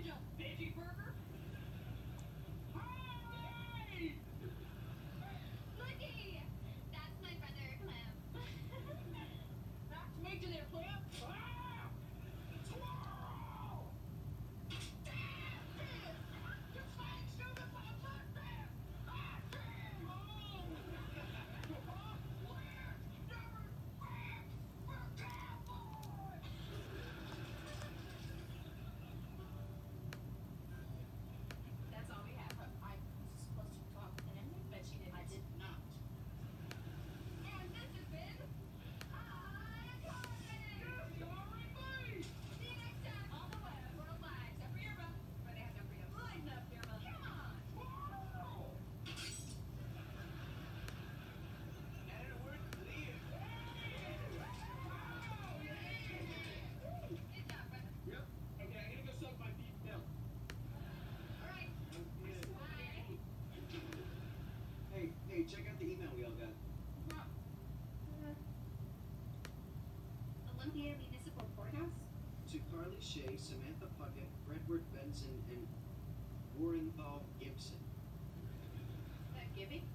Veggie burger? Hey! Lucky! That's my brother, Clem. Back to make there, Clem! Ah! Tomorrow! That's all we have. I was supposed to talk to him, but she didn't. I did not. And this has been Iconic! Sorry, See you next time on the web, worldwide, except for your book, where they have no freedom. Lighten up, your book. Come on! And we're clear. Good job, brother. Yep. Okay, I gotta go suck my beef milk. All right. Bye. Hey, check out the email we all got. Olympia Municipal Courthouse? To Carly Shea, Samantha Puckett, Redward Benson, and Warrenthal Gibson. That Gibby?